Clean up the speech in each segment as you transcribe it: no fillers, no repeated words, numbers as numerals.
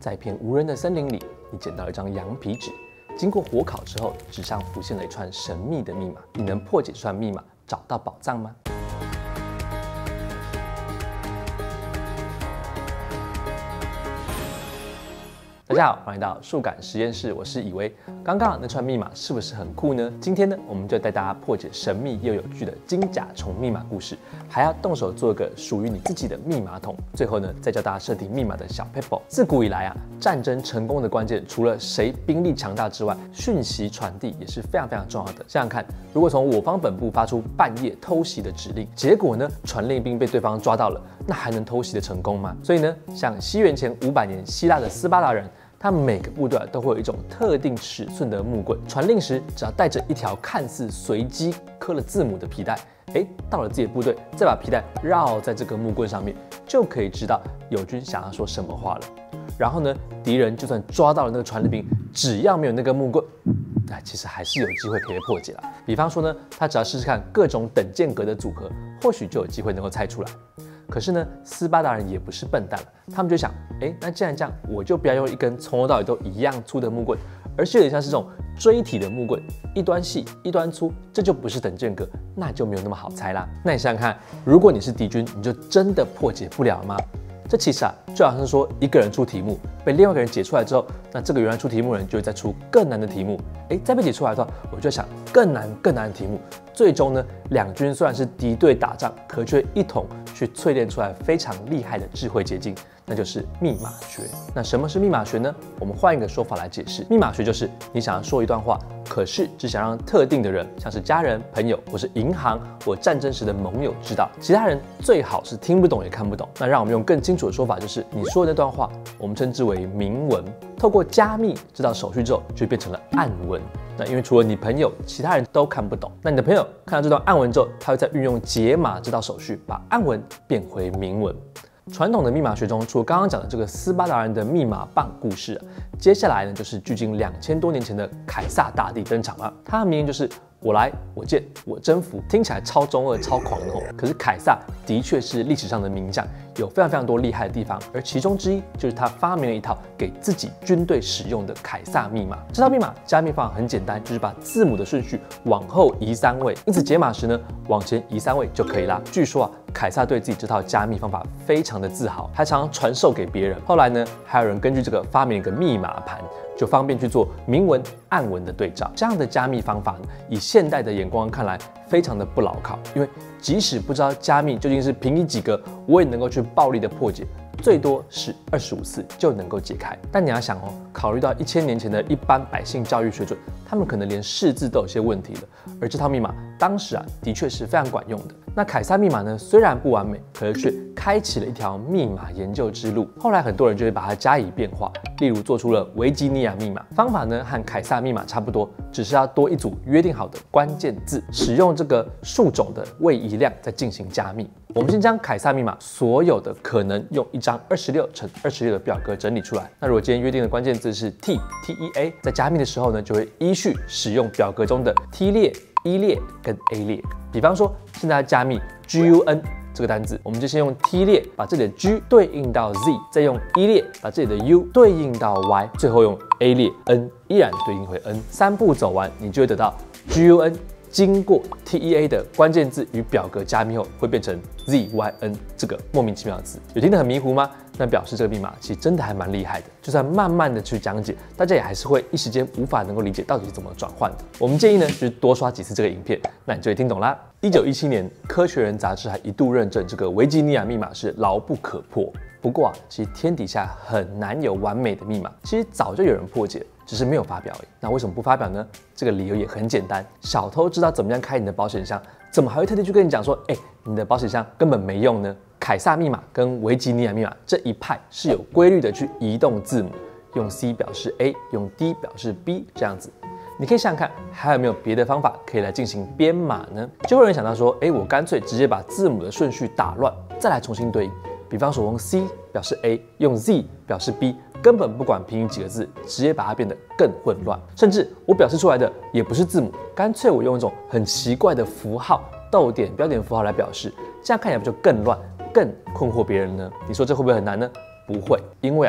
在一片无人的森林里，你捡到一张羊皮纸，经过火烤之后，纸上浮现了一串神秘的密码。你能破解这串密码，找到宝藏吗？大家好，欢迎来到数感实验室，我是以为。刚刚那串密码是不是很酷呢？今天呢，我们就带大家破解神秘又有趣的金甲虫密码故事，还要动手做个属于你自己的密码筒。最后呢，再教大家设定密码的小 paper。自古以来啊，战争成功的关键，除了谁兵力强大之外，讯息传递也是非常重要的。想想看，如果从我方本部发出半夜偷袭的指令，结果呢，传令兵被对方抓到了，那还能偷袭的成功吗？所以呢，像西元前500年希腊的斯巴达人，他每个部队都会有一种特定尺寸的木棍，传令时只要带着一条看似随机刻了字母的皮带，到了自己的部队，再把皮带绕在这个木棍上面，就可以知道友军想要说什么话了。然后呢，敌人就算抓到了那个传令兵，只要没有那个木棍，其实还是有机会可以破解了。比方说呢，他只要试试看各种等间隔的组合，或许就有机会能够猜出来。可是呢，斯巴达人也不是笨蛋了，他们就想，那既然这样，我就不要用一根从头到尾都一样粗的木棍，而是有点像是这种锥体的木棍，一端细一端粗，这就不是等间隔，那就没有那么好猜啦。那你想想看，如果你是敌军，你就真的破解不了吗？这其实就好像是说一个人出题目，被另外一个人解出来之后，那这个原来出题目的人就会再出更难的题目，再被解出来的话，我就想更难的题目。最终呢，两军虽然是敌对打仗，可却一同去淬炼出来非常厉害的智慧结晶，那就是密码学。那什么是密码学呢？我们换一个说法来解释，密码学就是你想要说一段话，可是只想让特定的人，像是家人、朋友或是银行或战争时的盟友知道，其他人最好是听不懂也看不懂。那让我们用更清楚的说法，就是你说的那段话，我们称之为明文。透过加密知道手续之后，就变成了暗文。那因为除了你朋友，其他人都看不懂。那你的朋友看到这段暗文之后，他会再运用解码知道手续，把暗文变回明文。传统的密码学中，除了刚刚讲的这个斯巴达人的密码棒故事，接下来呢就是距今2000多年前的凯撒大帝登场了。他的名言就是我来，我见，我征服，听起来超中二、超狂的哦。可是凯撒的确是历史上的名将，有非常多厉害的地方，而其中之一就是他发明了一套给自己军队使用的凯撒密码。这套密码加密方法很简单，就是把字母的顺序往后移3位，因此解码时呢，往前移3位就可以啦。据说凯撒对自己这套加密方法非常的自豪，还常常传授给别人。后来呢，还有人根据这个发明一个密码盘，就方便去做明文、暗文的对照。这样的加密方法呢，以现代的眼光看来，非常的不牢靠。因为即使不知道加密究竟是凭以几个，我也能够去暴力的破解，最多是25次就能够解开。但你要想考虑到1000年前的一般百姓教育水准，他们可能连识字都有些问题了。而这套密码当时的确是非常管用的。那凯撒密码呢，虽然不完美，可是却开启了一条密码研究之路。后来很多人就会把它加以变化，例如做出了维吉尼亚密码。方法呢和凯撒密码差不多，只是要多一组约定好的关键字，使用这个数种的位移量再进行加密。我们先将凯撒密码所有的可能用一张26×26的表格整理出来。那如果今天约定的关键字是 TEA， 在加密的时候呢，就会依序使用表格中的 T 列、E 列跟 A 列。比方说，现在要加密 GUN 这个单字，我们就先用 T 列把这里的 G 对应到 Z， 再用 E 列把这里的 U 对应到 Y， 最后用 A 列 N 依然对应回 N。3步走完，你就会得到 GUN。经过 TEA 的关键字与表格加密后，会变成 ZYN 这个莫名其妙的字。有听得很迷糊吗？那表示这个密码其实真的还蛮厉害的。就算慢慢的去讲解，大家也还是会一时间无法能够理解到底是怎么转换的。我们建议呢，就是多刷几次这个影片，那你就会听懂啦。1917年，《科学人》杂志还一度认证这个维吉尼亚密码是牢不可破。不过其实天底下很难有完美的密码，其实早就有人破解，只是没有发表而已。那为什么不发表呢？这个理由也很简单，小偷知道怎么样开你的保险箱，怎么还会特地去跟你讲说，你的保险箱根本没用呢？凯撒密码跟维吉尼亚密码这一派是有规律的去移动字母，用 C 表示 A， 用 D 表示 B 这样子。你可以想想看，还有没有别的方法可以来进行编码呢？就会有人想到说，我干脆直接把字母的顺序打乱，再来重新对应。比方说，我用 C 表示 A， 用 Z 表示 B， 根本不管拼音几个字，直接把它变得更混乱。甚至我表示出来的也不是字母，干脆我用一种很奇怪的符号、逗点、标点符号来表示，这样看起来不就更乱、更困惑别人呢？你说这会不会很难呢？不会，因为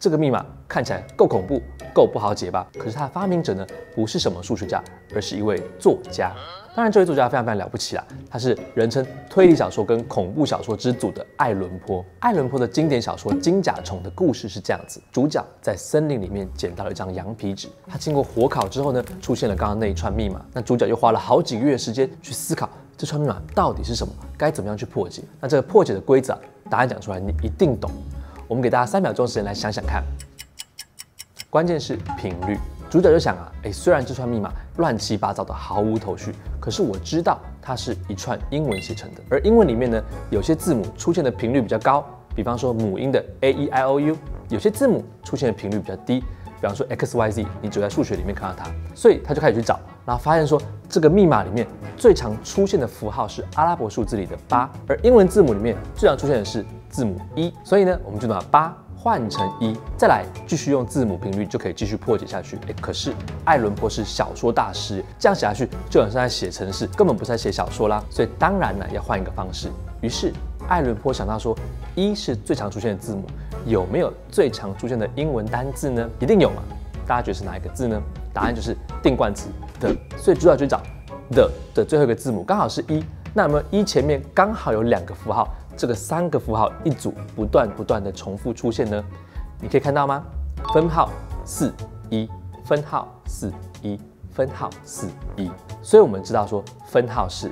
这个密码看起来够恐怖、够不好解吧？可是它的发明者呢，不是什么数学家，而是一位作家。当然，这位作家非常了不起啦，他是人称推理小说跟恐怖小说之祖的爱伦坡。爱伦坡的经典小说《金甲虫》的故事是这样子：主角在森林里面捡到了一张羊皮纸，他经过火烤之后呢，出现了刚刚那一串密码。那主角又花了好几个月时间去思考这串密码到底是什么，该怎么样去破解。那这个破解的规则答案讲出来，你一定懂。我们给大家3秒钟时间来想想看。关键是频率。主角就想啊，虽然这串密码乱七八糟的毫无头绪，可是我知道它是一串英文写成的，而英文里面呢，有些字母出现的频率比较高，比方说母音的 A E I O U， 有些字母出现的频率比较低，比方说 X Y Z， 你只在数学里面看到它，所以他就开始去找，然后发现说这个密码里面最常出现的符号是阿拉伯数字里的8，而英文字母里面最常出现的是字母1，所以呢，我们就把8换成1，再来继续用字母频率就可以继续破解下去。可是爱伦坡是小说大师，这样写下去就很像在写程式，根本不是在写小说啦。所以当然呢要换一个方式。于是爱伦坡想到说，1是最常出现的字母，有没有最常出现的英文单字呢？一定有嘛？大家觉得是哪一个字呢？答案就是定冠词 the。所以主角去找 the 的最后一个字母刚好是1，那有没有1前面刚好有2个符号？这个3个符号一组不断的重复出现呢，你可以看到吗？分号41，分号41，分号41。所以我们知道说分号是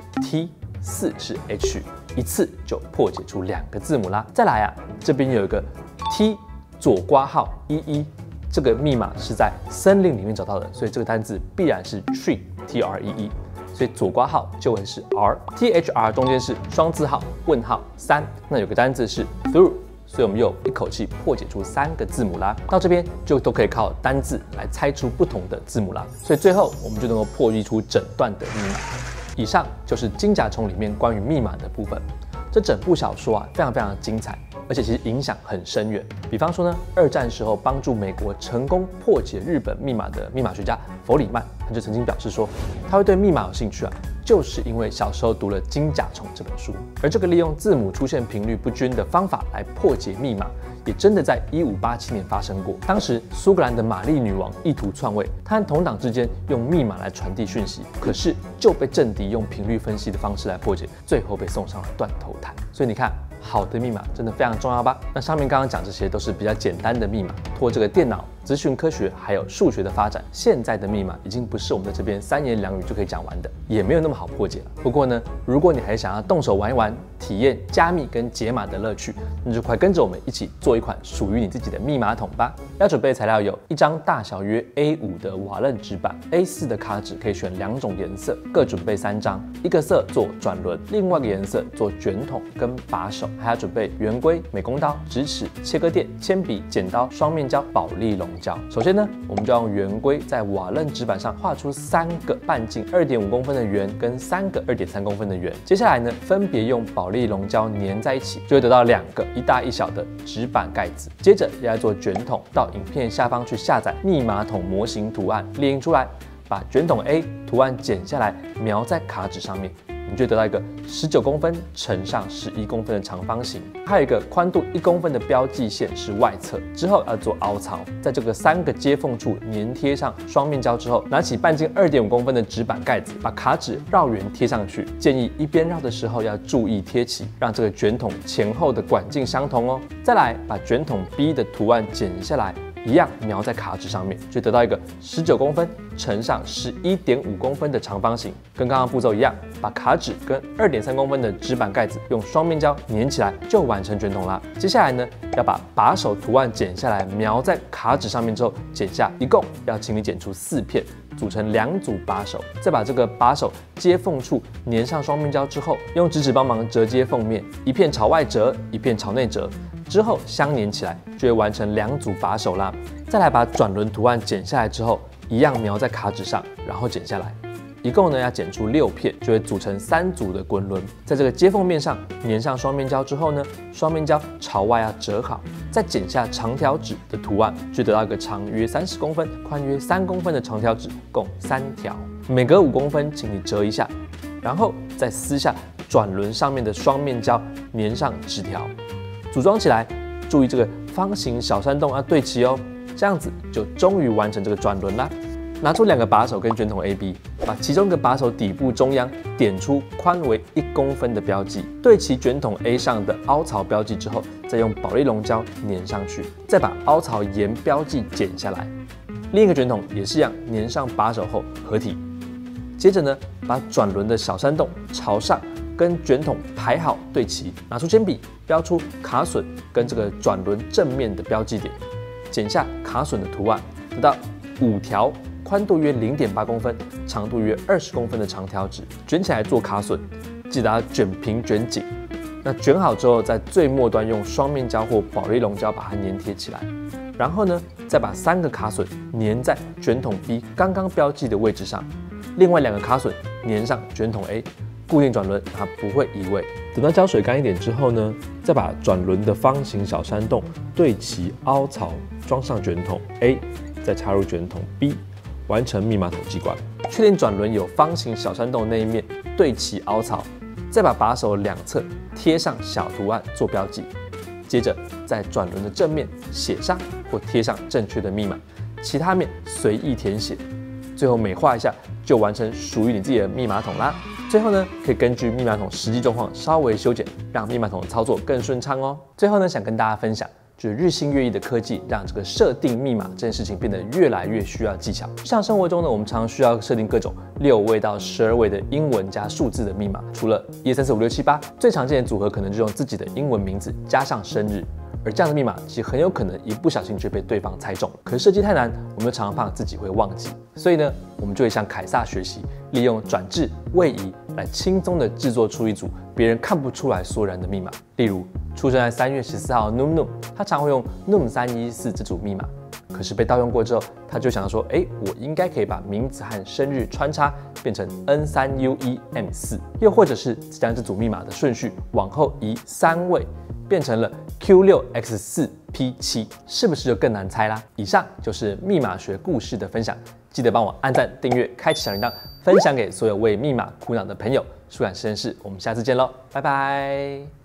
T，4是 H， 一次就破解出2个字母啦。再来啊，这边有一个 T 左括号11，这个密码是在森林里面找到的，所以这个单字必然是 tree，T-R-E-E。所以左括号就会是 R，THR 中间是双字号问号3，那有个单字是 through， 所以我们又一口气破解出3个字母啦。到这边就都可以靠单字来猜出不同的字母啦。所以最后我们就能够破译出整段的密码。以上就是《金甲虫》里面关于密码的部分。这整部小说啊，非常精彩，而且其实影响很深远。比方说呢，2战时候帮助美国成功破解日本密码的密码学家弗里曼，他就曾经表示说，他会对密码有兴趣啊，就是因为小时候读了《金甲虫》这本书。而这个利用字母出现频率不均的方法来破解密码，也真的在1587年发生过。当时苏格兰的玛丽女王意图篡位，她和同党之间用密码来传递讯息，可是就被政敌用频率分析的方式来破解，最后被送上了断头台。所以你看，好的密码真的非常重要吧？那上面刚刚讲这些都是比较简单的密码，托这个电脑、资讯科学还有数学的发展，现在的密码已经不是我们在这边3言2语就可以讲完的，也没有那么好破解了。不过呢，如果你还想要动手玩一玩，体验加密跟解码的乐趣，那就快跟着我们一起做一款属于你自己的密码筒吧。要准备的材料有一张大小约 A5 的瓦楞纸板， A4 的卡纸可以选2种颜色，各准备3张，一个色做转轮，另外一个颜色做卷筒跟把手，还要准备圆规、美工刀、直尺、切割垫、铅笔、剪刀、双面胶、保丽龙胶。首先呢，我们就用圆规在瓦楞纸板上画出3个半径2.5公分的圆跟3个2.3公分的圆。接下来呢，分别用保丽龙胶粘在一起，就会得到2个一大一小的纸板盖子。接着要做卷筒，到影片下方去下载密码筒模型图案，列印出来，把卷筒 A 图案剪下来，描在卡纸上面。你就会得到一个19公分乘上11公分的长方形，还有一个宽度1公分的标记线是外侧。之后要做凹槽，在这个3个接缝处粘贴上双面胶之后，拿起半径2.5公分的纸板盖子，把卡纸绕圆贴上去。建议一边绕的时候要注意贴齐，让这个卷筒前后的管径相同哦。再来把卷筒 B 的图案剪下来，一样描在卡纸上面，就得到一个19公分乘上11.5公分的长方形。跟刚刚步骤一样，把卡纸跟2.3公分的纸板盖子用双面胶粘起来，就完成卷筒啦。接下来呢，要把把手图案剪下来，描在卡纸上面之后剪下，一共要请你剪出4片，组成2组把手。再把这个把手接缝处粘上双面胶之后，用直尺帮忙折接缝面，一片朝外折，一片朝内折。之后相连起来，就会完成2组把手啦。再来把转轮图案剪下来之后，一样描在卡纸上，然后剪下来。一共呢要剪出6片，就会组成3组的滚轮。在这个接缝面上粘上双面胶之后呢，双面胶朝外要折好，再剪下长条纸的图案，就得到一个长约30公分、宽约3公分的长条纸，共3条，每隔5公分，请你折一下，然后再撕下转轮上面的双面胶，粘上纸条。组装起来，注意这个方形小山洞要对齐哦，这样子就终于完成这个转轮啦。拿出2个把手跟卷筒 A、B， 把其中一个把手底部中央点出宽为1公分的标记，对齐卷筒 A 上的凹槽标记之后，再用保丽龙胶粘上去，再把凹槽沿标记剪下来。另一个卷筒也是一样，粘上把手后合体。接着呢，把转轮的小山洞朝上，跟卷筒排好对齐，拿出铅笔标出卡榫跟这个转轮正面的标记点，剪下卡榫的图案，得到5条。宽度约0.8公分，长度约20公分的长条纸，卷起来做卡榫，记得要卷平卷紧。那卷好之后，在最末端用双面胶或保丽龙胶把它粘贴起来。然后呢，再把3个卡榫粘在卷筒 B 刚刚标记的位置上，另外2个卡榫粘上卷筒 A， 固定转轮，它不会移位。等到胶水干一点之后呢，再把转轮的方形小山洞对齐凹槽，装上卷筒 A， 再插入卷筒 B。完成密码筒机关，确定转轮有方形小山洞那一面对齐凹槽，再把把手2侧贴上小图案做标记，接着在转轮的正面写上或贴上正确的密码，其他面随意填写，最后美化一下就完成属于你自己的密码筒啦。最后呢，可以根据密码筒实际状况稍微修剪，让密码筒的操作更顺畅哦。最后呢，想跟大家分享。就是日新月异的科技，让这个设定密码这件事情变得越来越需要技巧。像生活中呢，我们常常需要设定各种6位到12位的英文加数字的密码，除了1、2、3、4、5、6、7、8，最常见的组合可能就用自己的英文名字加上生日。而这样的密码其实很有可能一不小心就被对方猜中。可是设计太难，我们又常常怕自己会忘记，所以呢，我们就会向凯撒学习，利用转置、位移来轻松的制作出一组别人看不出来所然的密码。例如，出生在3月14号 Num， 他常会用 Num314这组密码。可是被盗用过之后，他就想说，我应该可以把名字和生日穿插，变成 N3U1M4， 又或者是将这组密码的顺序往后移3位，变成了 Q6X4P7， 是不是就更难猜啦？以上就是密码学故事的分享，记得帮我按赞、订阅、开启小铃铛，分享给所有为密码苦恼的朋友。数感实验室，我们下次见喽，拜拜。